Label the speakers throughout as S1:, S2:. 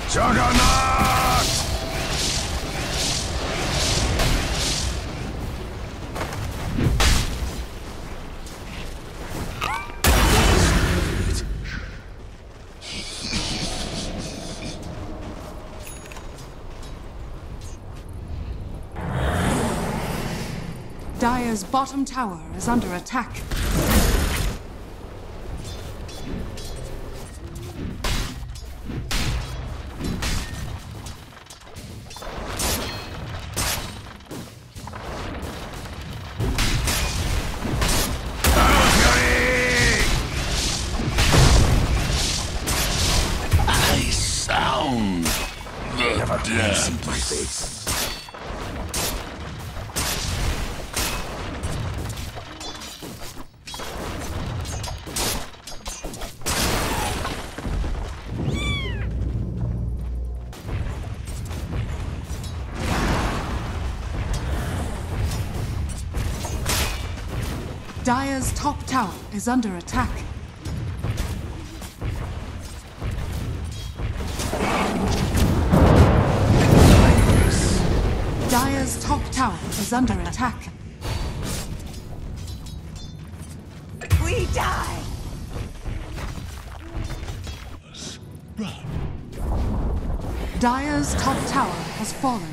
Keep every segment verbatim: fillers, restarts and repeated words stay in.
S1: Juggernaut!
S2: Dire's bottom tower is under attack.
S1: I sound the Never dead. My face. Dire's top tower is under attack. Dire's top tower is under attack.
S3: We die!
S2: Dire's top tower has fallen.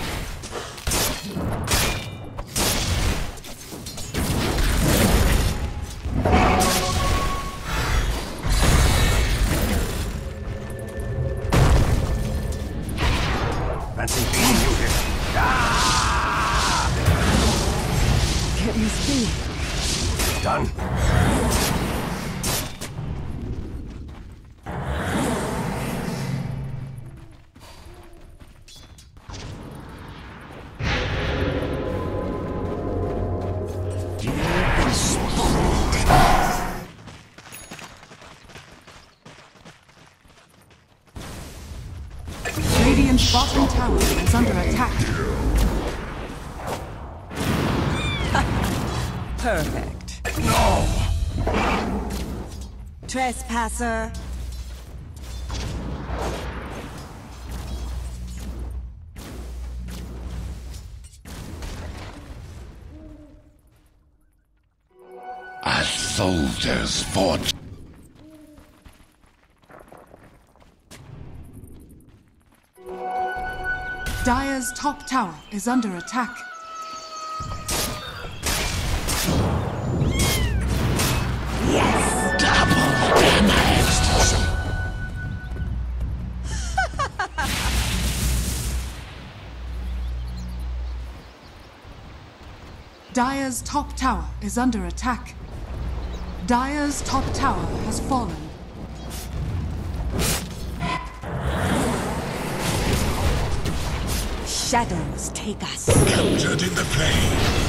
S1: Fancy being you here. Ah!
S2: Get me speed.
S1: Done.
S2: Radiant's bottom tower is under attack.
S3: Perfect.
S1: No!
S3: Trespasser.
S1: A soldier's fortune.
S2: Dire's top tower is under attack.
S3: Yes!
S1: Double damage!
S2: Dire's top tower is under attack. Dire's top tower has fallen.
S3: Shadows take us.
S1: Captured in the plane.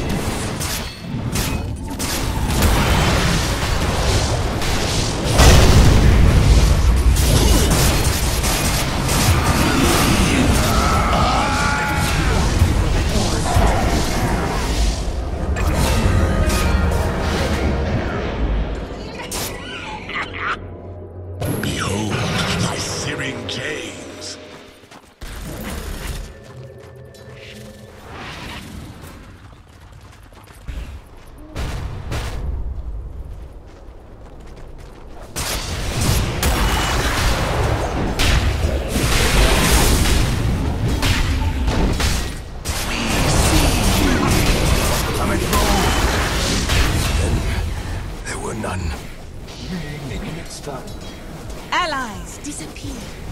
S1: Behold thy searing chains. Coming through. Then there were none. Maybe next time.
S3: Allies disappear.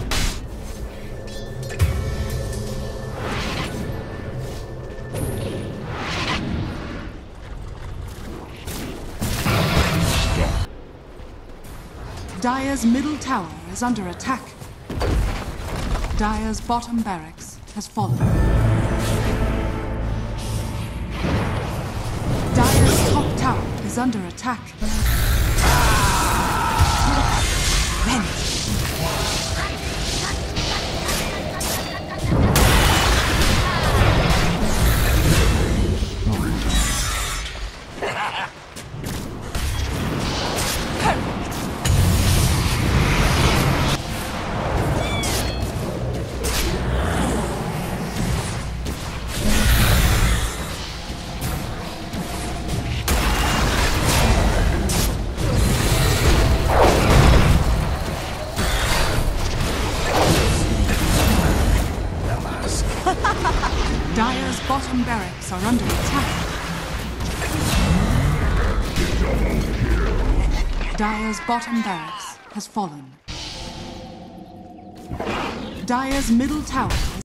S2: Dire's middle tower is under attack. Dire's bottom barracks has fallen. Dire's top tower is under attack. bottom barracks are under attack. Dire's bottom barracks has fallen. Dire's middle tower